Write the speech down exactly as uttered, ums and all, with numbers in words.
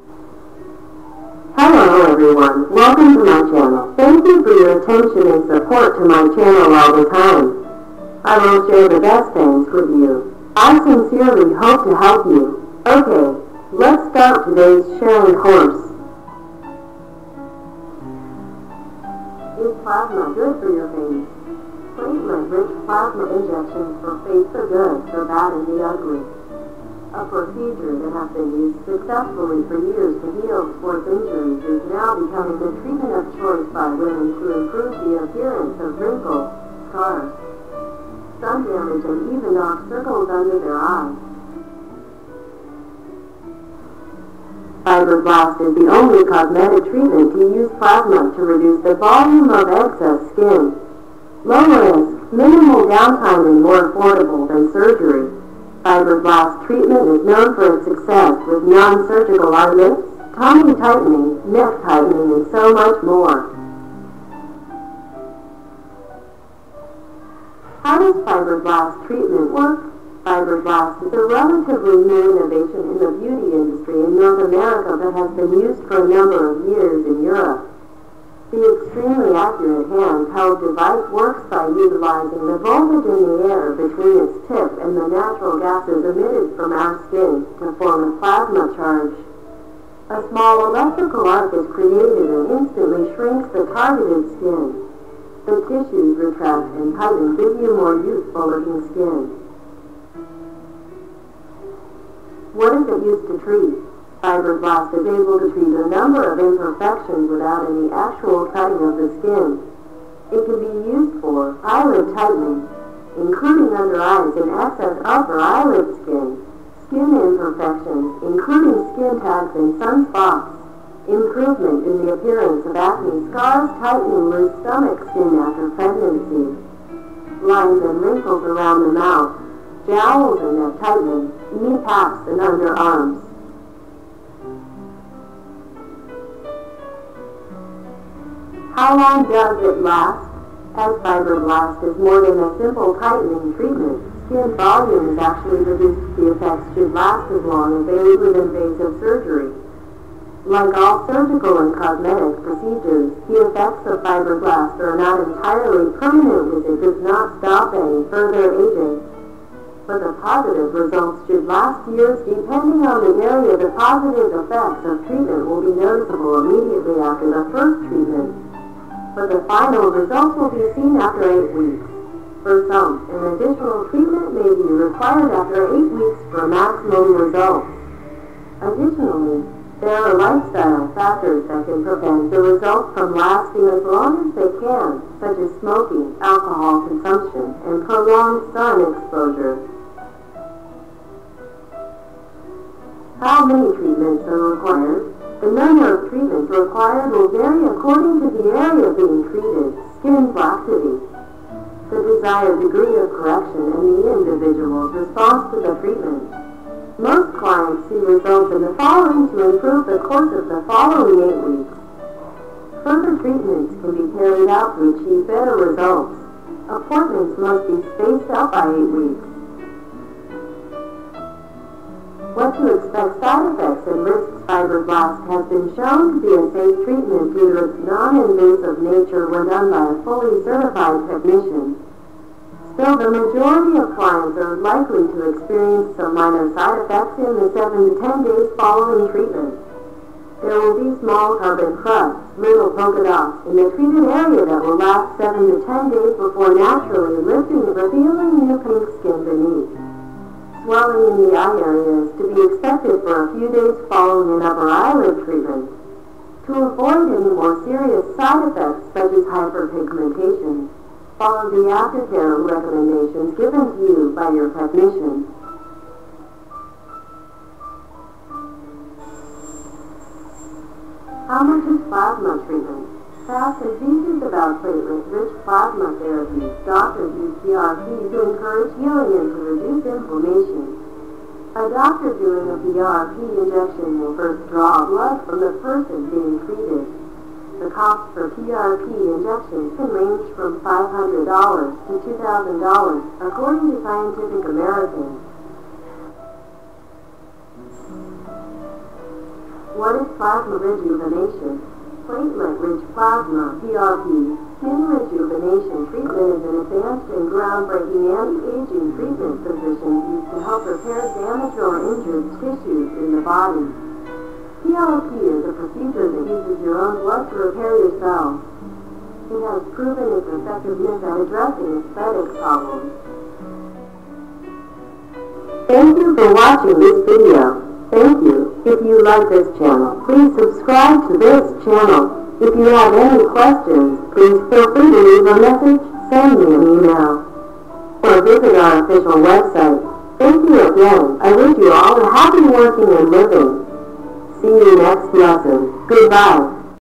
Hello everyone, welcome to my channel. Thank you for your attention and support to my channel all the time. I will share the best things with you. I sincerely hope to help you. Okay, let's start today's sharing course. Is plasma good for your veins? Platelet-rich plasma injections for face the good, the bad, and the ugly. A procedure that has been used successfully for years to heal sports injuries is now becoming the treatment of choice by women to improve the appearance of wrinkles, scars, sun damage, and even dark circles under their eyes. Fibroblast is the only cosmetic treatment to use plasma to reduce the volume of excess skin. Low risk, minimal downtime, and more affordable than surgery. Fibroblast treatment is known for its success with non-surgical eye lifts, tummy tightening, neck tightening, and so much more. How does fibroblast treatment work? Fibroblast is a relatively new innovation in the beauty industry in North America that has been used for a number of years in Europe. The extremely accurate handheld device works by utilizing the voltage in the air between its tip and the natural gases emitted from our skin to form a plasma charge. A small electrical arc is created and instantly shrinks the targeted skin. The tissues retract and tighten, give you more youthful-looking skin. What is it used to treat? Fibroblast is able to treat a number of imperfections without any actual cutting of the skin. It can be used for eyelid tightening, including under eyes and excess upper eyelid skin, skin imperfections, including skin tags and sunspots, improvement in the appearance of acne scars, tightening loose stomach skin after pregnancy, lines and wrinkles around the mouth, jowls and neck tightening, knee paps and underarms. How long does it last? As fibroblast is more than a simple tightening treatment, skin volume is actually reduced. The effects should last as long as they leave with invasive surgery. Like all surgical and cosmetic procedures, the effects of fibroblast are not entirely permanent, as it does not stop any further aging. But the positive results should last years. Depending on the area, the positive effects of treatment will be noticeable immediately after the first treatment, but the final results will be seen after eight weeks. For some, an additional treatment may be required after eight weeks for maximum results. Additionally, there are lifestyle factors that can prevent the results from lasting as long as they can, such as smoking, alcohol consumption, and prolonged sun exposure. How many treatments are required? The number of treatments required will vary according to the area being treated, skin laxity, the desired degree of correction, and the individual's response to the treatment. Most clients see results in the following to improve the course of the following eight weeks. Further treatments can be carried out to achieve better results. Appointments must be spaced out by eight weeks. What to expect? Side effects and risks. Fibroblast has been shown to be a safe treatment due to its non-invasive nature when done by a fully certified technician. Still, the majority of clients are likely to experience some minor side effects in the seven to ten days following treatment. There will be small carbon crusts, little polka dots, in the treated area that will last seven to ten days before naturally lifting and revealing new pink skin beneath. Swelling in the eye area is to be expected for a few days following an upper eyelid treatment. To avoid any more serious side effects such as hyperpigmentation, follow the aftercare recommendations given to you by your technician. How much is plasma treatment? Past diseases about platelet-rich plasma therapy. Doctors use P R P to encourage healing and to reduce inflammation. A doctor doing a P R P injection will first draw blood from the person being treated. The cost for P R P injections can range from five hundred dollars to two thousand dollars, according to Scientific American. What is plasma rejuvenation? Platelet-rich plasma, P R P, skin rejuvenation treatment is an advanced and groundbreaking anti-aging treatment physicians use to help repair damaged or injured tissues in the body. P R P is a procedure that uses your own blood to repair your cells. It has proven its effectiveness at addressing aesthetic problems. Thank you for watching this video. Thank you. If you like this channel, please subscribe to this channel. If you have any questions, please feel free to leave a message, send me an email, or visit our official website. Thank you again. I wish you all a happy working and living. See you next lesson. Goodbye.